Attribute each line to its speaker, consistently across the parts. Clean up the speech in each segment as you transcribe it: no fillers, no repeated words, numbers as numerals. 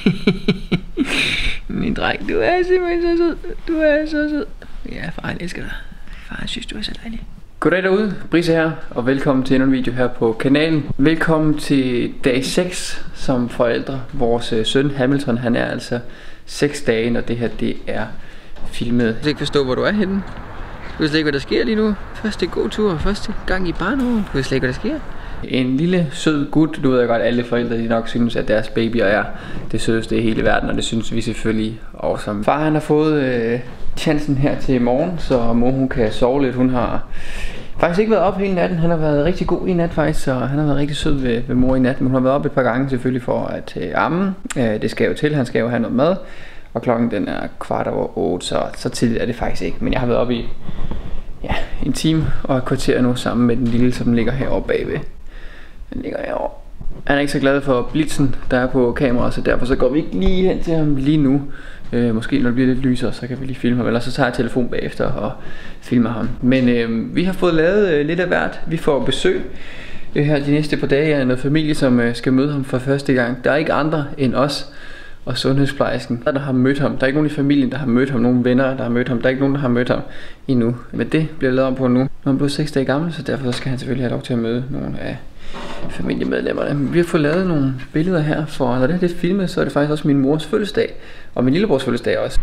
Speaker 1: Min dreng, du er simpelthen så sød. Du er så sød. Ja, far, jeg elsker dig. Far, jeg synes, du er så dejlig. Goddag derude, Brisse her, og velkommen til endnu en video her på kanalen. Velkommen til dag 6 som forældre. Vores søn Hamilton, han er altså 6 dage, når det her det er filmet. Jeg kan ikke forstå, hvor du er henne. Du ved slet ikke, hvad der sker lige nu. Første gåtur, første gang i barnevogn. Du ved slet ikke, hvad der sker. En lille sød gut. Du ved jeg godt, alle forældre de nok synes, at deres babyer er det sødeste i hele verden, og det synes vi selvfølgelig også. Far han har fået chancen her til i morgen, så mor hun kan sove lidt. Hun har faktisk ikke været op hele natten. Han har været rigtig god i nat faktisk, så han har været rigtig sød ved mor i nat. Men hun har været op et par gange selvfølgelig for at amme. Det skal jo til, han skal jo have noget mad. Og klokken den er 7:15, så tidligt er det faktisk ikke. Men jeg har været oppe i en time og et kvarter nu sammen med den lille, som ligger herovre bagved. Den ligger herovre. Han er ikke så glad for blitzen, der er på kameraet, så derfor så går vi ikke lige hen til ham lige nu. Måske når det bliver lidt lysere, så kan vi lige filme ham, eller så tager jeg telefon bagefter og filmer ham. Men vi har fået lavet lidt af hvert. Vi får besøg her de næste par dage af noget familie, som skal møde ham for første gang. Der er ikke andre end os og sundhedsplejersken, der har mødt ham. Der er ikke nogen i familien, der har mødt ham. Nogle venner, der har mødt ham. Der er ikke nogen, der har mødt ham endnu. Men det bliver lavet om på nu. Når han bliver 6 dage gammel, så derfor skal han selvfølgelig have lov til at møde nogle af familiemedlemmerne. Vi har fået lavet nogle billeder her, for når det er filmet, så er det faktisk også min mors fødselsdag. Og min lillebrors fødselsdag også.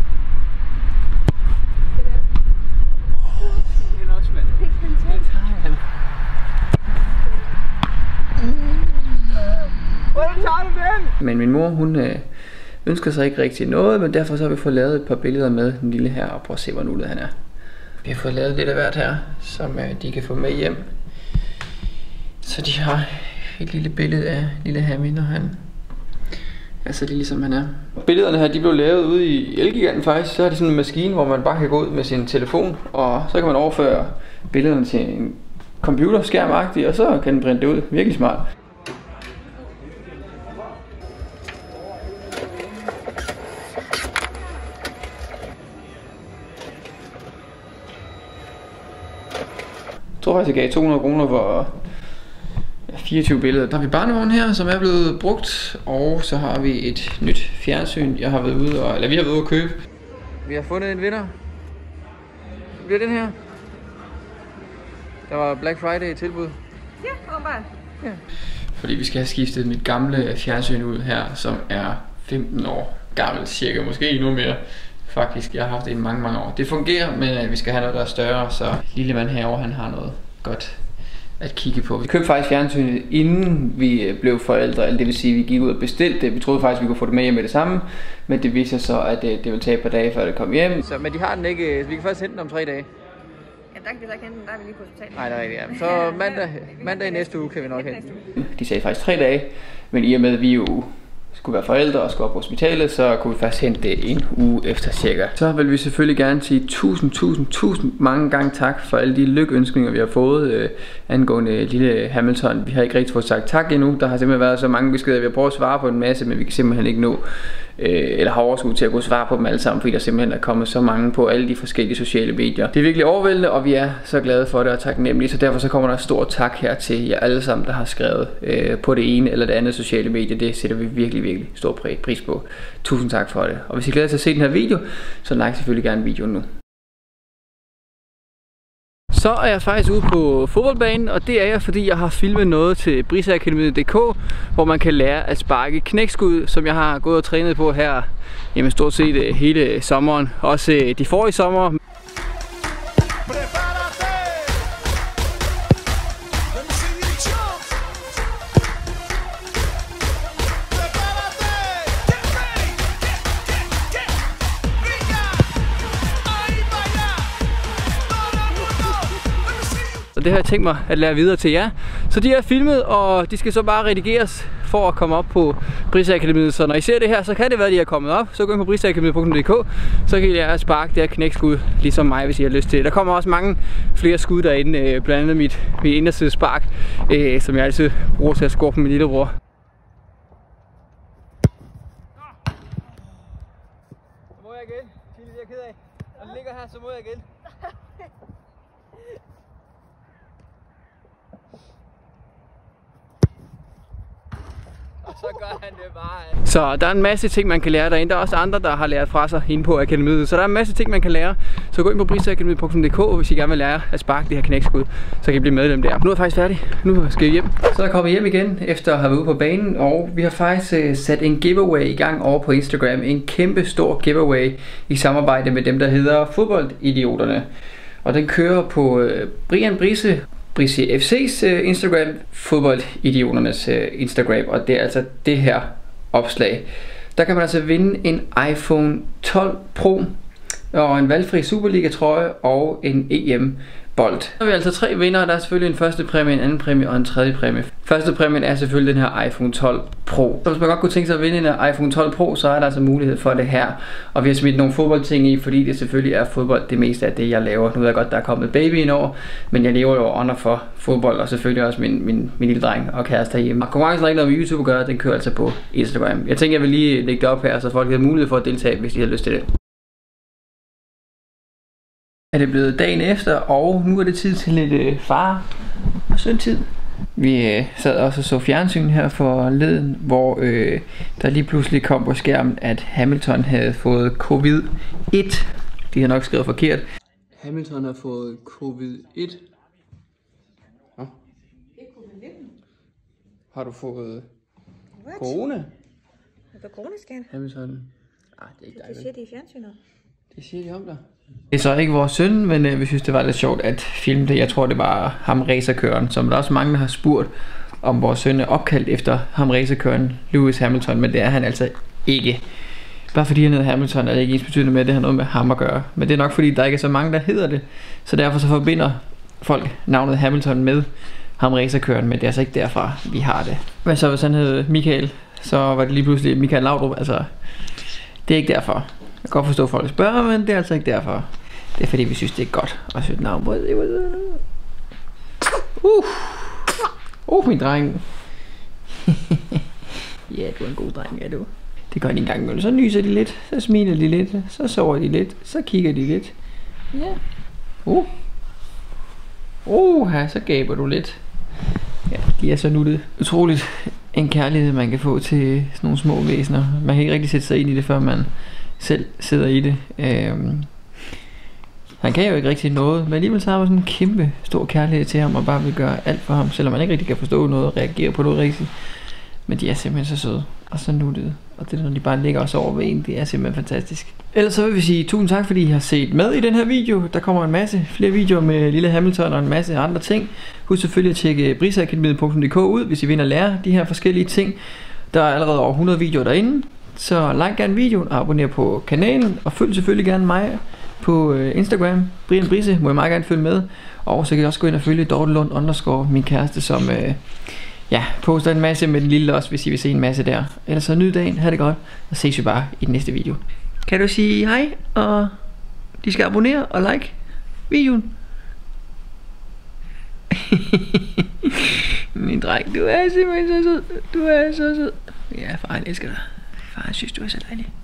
Speaker 1: Men min mor, hun ønsker sig ikke rigtig noget, men derfor så har vi fået lavet et par billeder med den lille her, og prøv at se, hvor nullet han er. Vi har fået lavet lidt af hvert her, som de kan få med hjem. Så de har et lille billede af lille Hammy, når han er så lille som han er. Billederne her, de blev lavet ude i Elgiganten faktisk. Så er det sådan en maskine, hvor man bare kan gå ud med sin telefon, og så kan man overføre billederne til en computerskærm-agtig, og så kan den printe det ud. Virkelig smart. Jeg tror faktisk, jeg gav 200 kroner for 24 billeder. Der har vi barnevognen her, som er blevet brugt. Og så har vi et nyt fjernsyn, jeg har været ude og, vi har været ude at købe. Vi har fundet en vinder. Det bliver den her. Der var Black Friday tilbud.
Speaker 2: Ja, åbenbart.
Speaker 1: Ja. Fordi vi skal have skiftet mit gamle fjernsyn ud her, som er 15 år gammelt cirka. Måske endnu mere. Faktisk, jeg har haft det i mange år. Det fungerer, men vi skal have noget, der er større, så lille mand herovre, han har noget godt at kigge på. Vi købte faktisk fjernsynet, inden vi blev forældre, eller det vil sige, at vi gik ud og bestilte det. Vi troede faktisk, vi kunne få det med hjem med det samme, men det viser så, at det ville tage et par dage, før det kom hjem. Så, men de har den ikke, vi kan faktisk hente den om 3 dage.
Speaker 2: Ja, der kan vi så ikke hente den, der er vi lige på hospitalet.
Speaker 1: Nej, det er rigtigt, ja. Så mandag i næste uge kan vi nok hente den. De sagde faktisk 3 dage, men i og med, at vi jo skulle være forældre og skulle op på hospitalet, så kunne vi først hente det en uge efter cirka. Så vil vi selvfølgelig gerne sige tusind mange gange tak for alle de lykønskninger, vi har fået angående lille Hamilton. Vi har ikke rigtig fået sagt tak endnu. Der har simpelthen været så mange beskeder. Vi har prøvet at svare på en masse, men vi kan simpelthen ikke nå eller har overskud til at kunne svare på dem alle sammen, fordi der simpelthen er kommet så mange på alle de forskellige sociale medier. Det er virkelig overvældende, og vi er så glade for det og taknemmelige, så derfor så kommer der et stort tak her til jer alle sammen, der har skrevet på det ene eller det andet sociale medie. Det sætter vi virkelig stor pris på. Tusind tak for det. Og hvis I glæder jer til at se den her video, så like selvfølgelig gerne videoen nu. Så er jeg faktisk ude på fodboldbanen, og det er jeg, fordi jeg har filmet noget til briseakademiet.dk, hvor man kan lære at sparke knækskud, som jeg har gået og trænet på her jamen stort set hele sommeren, også de forrige sommer. Og det har jeg tænkt mig at lære videre til jer. Så de er filmet, og de skal så bare redigeres for at komme op på Briseakademiet. Så når I ser det her, så kan det være, at de er kommet op. Så gå ind på briseakademiet.dk, så kan I lære at sparke det her knækskud, ligesom mig, hvis I har lyst til. Der kommer også mange flere skud derinde, blandt andet mit inderside spark, som jeg altid bruger til at score på min lillebror. Så må jeg igen. Det er jeg ked af. Når den ligger her, så må jeg igen. så gør han det bare. Så der er en masse ting, man kan lære derinde. Der er også andre, der har lært fra sig inde på akademiet. Så der er en masse ting, man kan lære. Så gå ind på briseakademiet.dk, hvis I gerne vil lære at sparke det her knækskud. Så kan I blive medlem der. Nu er jeg faktisk færdig. Nu skal jeg hjem. Så er jeg kommet hjem igen, efter at have været ude på banen. Og vi har faktisk sat en giveaway i gang over på Instagram. En kæmpe stor giveaway i samarbejde med dem, der hedder Fodboldidioterne. Og den kører på Brian Brise FC's Instagram, Fodboldidioternes Instagram, og det er altså det her opslag. Der kan man altså vinde en iPhone 12 Pro og en valgfri Superliga trøje og en EM-bold. Så har vi altså 3 vindere. Der er selvfølgelig en første præmie, en anden præmie og en tredje præmie. Første præmien er selvfølgelig den her iPhone 12 Pro. Så hvis man godt kunne tænke sig at vinde en iPhone 12 Pro, så er der altså mulighed for det her. Og vi har smidt nogle fodboldting i, fordi det selvfølgelig er fodbold det meste af det, jeg laver. Nu ved jeg godt, der er kommet baby ind over, men jeg lever jo under for fodbold, og selvfølgelig også min lille dreng og kæreste herhjemme. Og konkurrencen har ikke noget med YouTube at gøre, den kører altså på Instagram. Jeg tænker, jeg vil lige lægge det op her, så folk har mulighed for at deltage, hvis de har lyst til det. Er det blevet dagen efter, og nu er det tid til lidt far og søn-tid. Vi sad også og så fjernsyn her forleden, hvor der lige pludselig kom på skærmen, at Hamilton havde fået COVID-1. De har nok skrevet forkert. Hamilton har fået COVID-1. Hå? Har du fået corona?
Speaker 2: Har du coronascan?
Speaker 1: Hamilton. Det er ikke dig.
Speaker 2: Det siger de i fjernsynet.
Speaker 1: Det siger de om dig. Det er så ikke vores søn, men vi synes det var lidt sjovt at filme det. Jeg tror det var ham racerkøren, som der er også mange der har spurgt om vores søn er opkaldt efter ham racerkøren Lewis Hamilton, men det er han altså ikke. Bare fordi han hedder Hamilton er det ikke ens betydende med, at det har noget med ham at gøre. Men det er nok fordi der ikke er så mange der hedder det, så derfor så forbinder folk navnet Hamilton med ham racerkøren, men det er altså ikke derfra vi har det. Men så hvis han hed Michael, så var det lige pludselig Michael Laudrup, altså det er ikke derfor. Jeg kan godt forstå at folk spørger, men det er altså ikke derfor. Det er fordi vi synes det er godt at søge et navn på det. Min dreng. Ja, du er en god dreng, er du. Det gør de en gang imellem. Så nyser de lidt, så smiler de lidt, så sover de lidt, så kigger de lidt. Ja. Så gaber du lidt. Ja, de er så nuttede. Utroligt en kærlighed man kan få til sådan nogle små væsener. Man kan ikke rigtig sætte sig ind i det, før man selv sidder i det. Han kan jo ikke rigtig noget, men alligevel så har man sådan en kæmpe stor kærlighed til ham, og bare vil gøre alt for ham, selvom man ikke rigtig kan forstå noget og reagere på noget rigtigt. Men de er simpelthen så søde og så nuttede, og det når de bare ligger også over ved en, det er simpelthen fantastisk. Ellers så vil vi sige tusind tak, fordi I har set med i den her video. Der kommer en masse flere videoer med lille Hamilton og en masse andre ting. Husk selvfølgelig at tjekke briseakademiet.dk ud, hvis I vil at lære de her forskellige ting. Der er allerede over 100 videoer derinde. Så like gerne videoen og abonner på kanalen, og følg selvfølgelig gerne mig på Instagram. Brian Brise må I meget gerne følge med. Og så kan I også gå ind og følge Dortelund_, min kæreste, som poster en masse med den lille også, hvis I vil se en masse der. Ellers så nyd dagen, ha' det godt, og ses vi bare i den næste video. Kan du sige hej, og de skal abonnere og like videoen? Min dreng, du er simpelthen så sød. Du er så sød. Ja, far, han elsker dig. Far, synes du er så dejlig.